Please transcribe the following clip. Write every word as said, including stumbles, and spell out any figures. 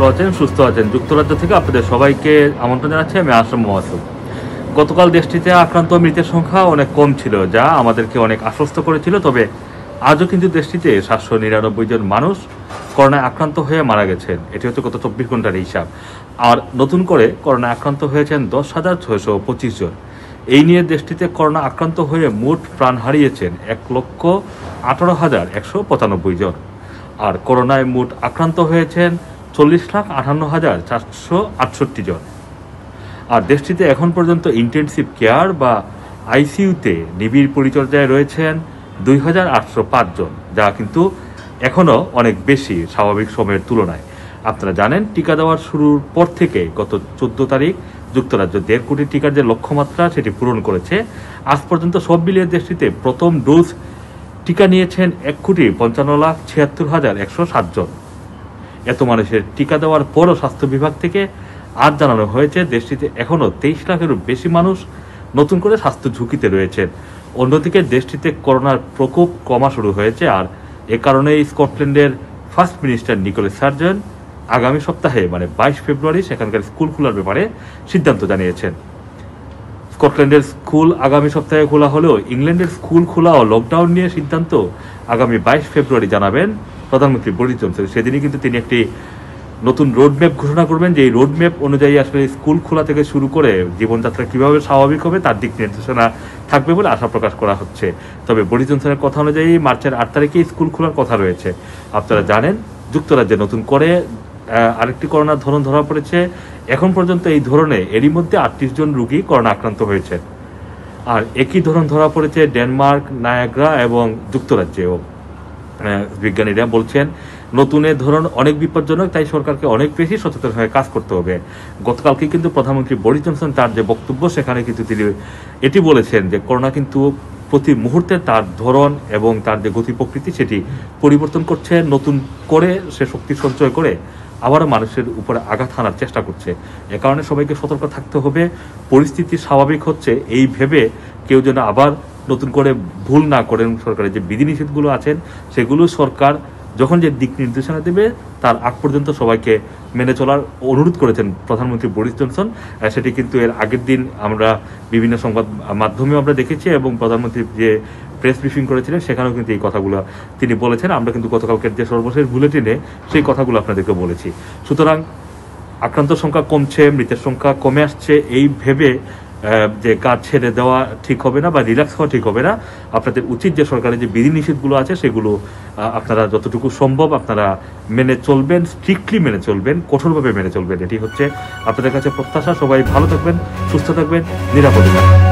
ভালো আছেন, সুস্থ আছেন। যুক্তরাজ্য থেকে আপনাদের সবাইকে আমন্ত্রণ জানাচ্ছি। আমি আশরাফ মাসুদ। গতকাল দেশটিতে আক্রান্ত মৃতের সংখ্যা অনেক কম ছিল, যা আমাদেরকে অনেক আশ্বস্ত করেছিল। তবে আজও কিন্তু দেশটিতে সাতশো নিরানব্বই জন মানুষ করোনায় আক্রান্ত হয়ে মারা গেছেন। এটি হচ্ছে গত চব্বিশ ঘন্টার হিসাব। আর নতুন করে করোনায় আক্রান্ত হয়েছেন দশ হাজার ছয়শো পঁচিশ জন। এই নিয়ে দেশটিতে করোনা আক্রান্ত হয়ে মোট প্রাণ হারিয়েছেন এক লক্ষ আঠারো হাজার একশো পঁচানব্বই জন। আর করোনায় মোট আক্রান্ত হয়েছেন চল্লিশ লাখ আটান্ন হাজার চারশো আটষট্টি জন। আর দেশটিতে এখন পর্যন্ত ইন্টেনসিভ কেয়ার বা আইসিইউতে নিবিড় পরিচর্যায় রয়েছেন দুই হাজার আটশো পাঁচ জন, যা কিন্তু এখনও অনেক বেশি স্বাভাবিক সময়ের তুলনায়। আপনারা জানেন, টিকা দেওয়ার শুরুর পর থেকে গত চোদ্দ তারিখ যুক্তরাজ্য দেড় কোটি টিকার যে লক্ষ্যমাত্রা সেটি পূরণ করেছে। আজ পর্যন্ত সব মিলিয়ে দেশটিতে প্রথম ডোজ টিকা নিয়েছেন এক কোটি পঞ্চান্ন লাখ ছিয়াত্তর হাজার একশো সাত জন। এত মানুষের টিকা দেওয়ার পরও স্বাস্থ্য বিভাগ থেকে আজ জানানো হয়েছে দেশটিতে এখনও তেইশ লাখেরও বেশি মানুষ নতুন করে স্বাস্থ্য ঝুঁকিতে রয়েছেন। অন্যদিকে দেশটিতে করোনার প্রকোপ কমা শুরু হয়েছে। আর এ কারণেই স্কটল্যান্ডের ফার্স্ট মিনিস্টার নিকোলা স্টার্জন আগামী সপ্তাহে মানে বাইশ ফেব্রুয়ারি সেখানকার স্কুল খোলার ব্যাপারে সিদ্ধান্ত জানিয়েছেন। স্কটল্যান্ডের স্কুল আগামী সপ্তাহে খোলা হলেও ইংল্যান্ডের স্কুল খোলা ও লকডাউন নিয়ে সিদ্ধান্ত আগামী বাইশ ফেব্রুয়ারি জানাবেন প্রধানমন্ত্রী বরিস জনসন। সেদিনই কিন্তু তিনি একটি নতুন রোডম্যাপ ঘোষণা করবেন, যে এই রোডম্যাপ অনুযায়ী আসলে স্কুল খোলা থেকে শুরু করে জীবনযাত্রা কীভাবে স্বাভাবিক হবে তার দিক নির্দেশনা থাকবে বলে আশা প্রকাশ করা হচ্ছে। তবে বরিস জনসনের কথা অনুযায়ী মার্চের আট তারিখে স্কুল খোলার কথা রয়েছে। আপনারা জানেন, যুক্তরাজ্যে নতুন করে আরেকটি করোনার ধরন ধরা পড়েছে। এখন পর্যন্ত এই ধরনে এরই মধ্যে আটত্রিশ জন রোগী করোনা আক্রান্ত হয়েছে। আর একই ধরন ধরা পড়েছে ডেনমার্ক, নায়াগ্রা এবং যুক্তরাজ্যেও। বিজ্ঞানীরা বলছেন নতুন এ ধরন অনেক বিপজ্জনক, তাই সরকারকে অনেক বেশি সচেতন হয়ে কাজ করতে হবে। গতকালকে কিন্তু প্রধানমন্ত্রী বরিস জনসন তার যে বক্তব্য সেখানে কিন্তু তিনি এটি বলেছেন যে করোনা কিন্তু প্রতি মুহূর্তে তার ধরন এবং তার যে গতি প্রকৃতি সেটি পরিবর্তন করছে। নতুন করে সে শক্তি সঞ্চয় করে আবারও মানুষের উপরে আঘাত হানার চেষ্টা করছে। এ কারণে সবাইকে সতর্ক থাকতে হবে। পরিস্থিতি স্বাভাবিক হচ্ছে এই ভেবে কেউ যেন আবার নতুন করে ভুল না করেন। সরকারের যে বিধিনিষেধগুলো আছেন সেগুলো সরকার যখন যে দিক নির্দেশনা দেবে তার আগ পর্যন্ত সবাইকে মেনে চলার অনুরোধ করেছেন প্রধানমন্ত্রী বরিস জনসন। সেটি কিন্তু এর আগের দিন আমরা বিভিন্ন সংবাদ মাধ্যমেও আমরা দেখেছি এবং প্রধানমন্ত্রী যে প্রেস ব্রিফিং করেছিলেন সেখানেও কিন্তু এই কথাগুলো তিনি বলেছেন। আমরা কিন্তু গতকালকের যে সর্বশেষ বুলেটিনে সেই কথাগুলো আপনাদেরকে বলেছি। সুতরাং আক্রান্ত সংখ্যা কমছে, মৃতের সংখ্যা কমে আসছে, এই ভেবে যে কাজ ছেড়ে দেওয়া ঠিক হবে না বা রিল্যাক্স হওয়া ঠিক হবে না। আপনাদের উচিত যে সরকারের যে বিধিনিষেধগুলো আছে সেগুলো আপনারা যতটুকু সম্ভব আপনারা মেনে চলবেন, স্ট্রিক্টলি মেনে চলবেন, কঠোরভাবে মেনে চলবেন। এটি হচ্ছে আপনাদের কাছে প্রত্যাশা। সবাই ভালো থাকবেন, সুস্থ থাকবেন, নিরাপদে থাকবেন।